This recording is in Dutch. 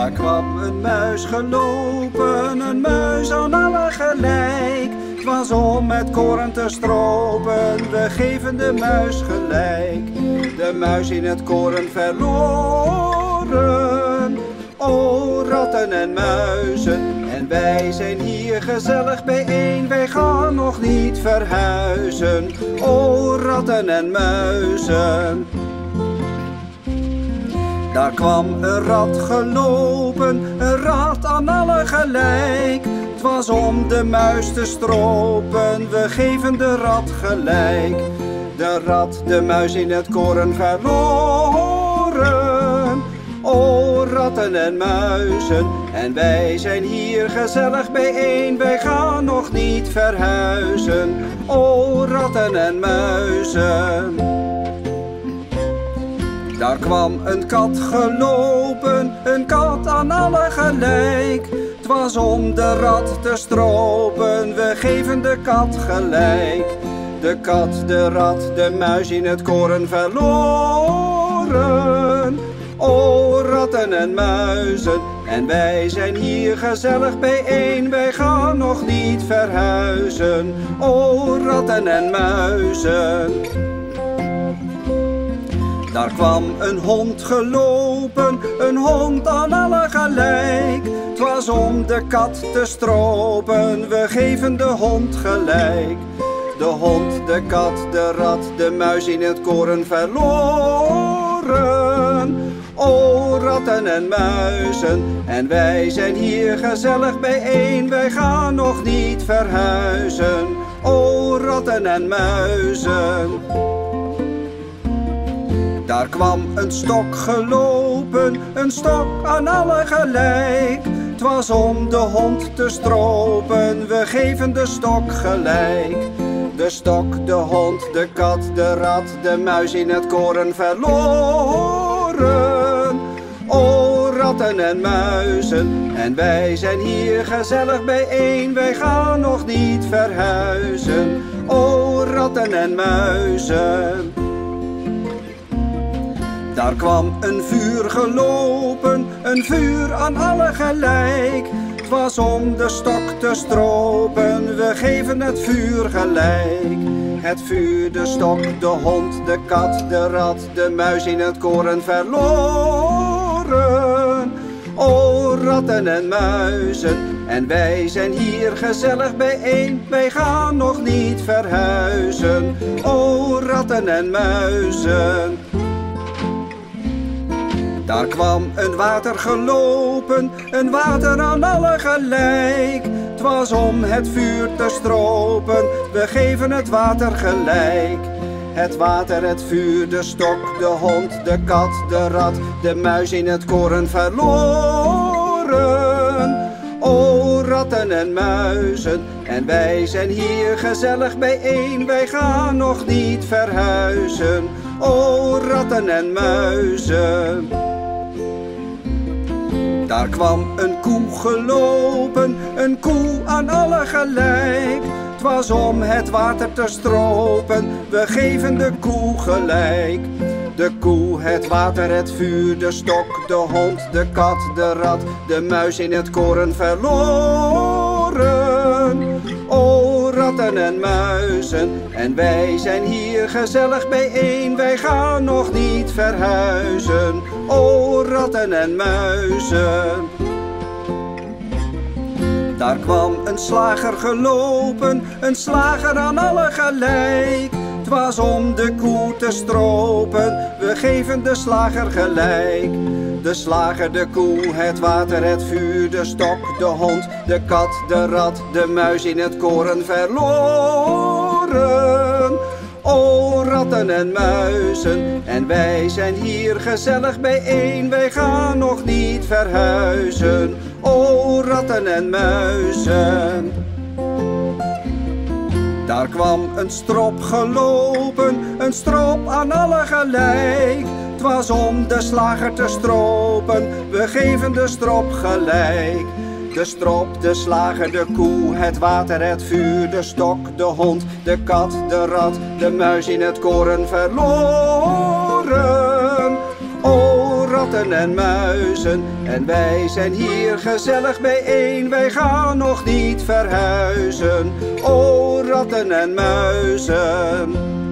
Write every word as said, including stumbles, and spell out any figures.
Daar kwam een muis gelopen, een muis aan alle gelijk. 'T was om het koren te stropen, we geven de muis gelijk. De muis in het koren verloren. O ratten en muizen, en wij zijn hier gezellig bijeen. Wij gaan nog niet verhuizen, o ratten en muizen. Daar kwam een rat gelopen, een rat aan alle gelijk. 'T was om de muis te stropen, we geven de rat gelijk. De rat, de muis in het koren verloren. O ratten en muizen, en wij zijn hier gezellig bijeen. Wij gaan nog niet verhuizen, o ratten en muizen. Daar kwam een kat gelopen, een kat aan alle gelijk. 'T was om de rat te stropen, we geven de kat gelijk. De kat, de rat, de muis in het koren verloren. O ratten en muizen, en wij zijn hier gezellig bijeen. Wij gaan nog niet verhuizen, o ratten en muizen. Daar kwam een hond gelopen, een hond aan alle gelijk. 'T was om de kat te stropen, we geven de hond gelijk. De hond, de kat, de rat, de muis in het koren verloren. O ratten en muizen, en wij zijn hier gezellig bijeen. Wij gaan nog niet verhuizen, o ratten en muizen. Daar kwam een stok gelopen, een stok aan alle gelijk. 'T was om de hond te stropen, we geven de stok gelijk. De stok, de hond, de kat, de rat, de muis in het koren verloren. O ratten en muizen, en wij zijn hier gezellig bijeen. Wij gaan nog niet verhuizen, o ratten en muizen. Daar kwam een vuur gelopen, een vuur aan alle gelijk. 'T was om de stok te stropen, we geven het vuur gelijk. Het vuur, de stok, de hond, de kat, de rat, de muis in het koren verloren. O ratten en muizen, en wij zijn hier gezellig bijeen. Wij gaan nog niet verhuizen, o ratten en muizen. Daar kwam een water gelopen, een water aan alle gelijk. 'T was om het vuur te stropen, we geven het water gelijk. Het water, het vuur, de stok, de hond, de kat, de rat, de muis in het koren verloren. O ratten en muizen, en wij zijn hier gezellig bijeen. Wij gaan nog niet verhuizen, o ratten en muizen. Daar kwam een koe gelopen, een koe aan alle gelijk. 'T was om het water te stropen, we geven de koe gelijk. De koe, het water, het vuur, de stok, de hond, de kat, de rat, de muis in het koren verloren. O ratten en muizen, en wij zijn hier gezellig bijeen. Wij gaan nog niet verhuizen, o ratten en muizen. Daar kwam een slager gelopen, een slager aan alle gelijk. 'T was om de koe te stropen, we geven de slager gelijk. De slager, de koe, het water, het vuur, de stok, de hond, de kat, de rat, de muis in het koren verloren. O ratten en muizen, en wij zijn hier gezellig bijeen. Wij gaan nog niet verhuizen, o ratten en muizen. Daar kwam een strop gelopen, een strop aan alle gelijk. 'T was om de slager te stropen, we geven de strop gelijk. De strop, de slager, de koe, het water, het vuur, de stok, de hond, de kat, de rat, de muis in het koren verloren. O ratten en muizen. En wij zijn hier gezellig bijeen, wij gaan nog niet verhuizen. O ratten en muizen.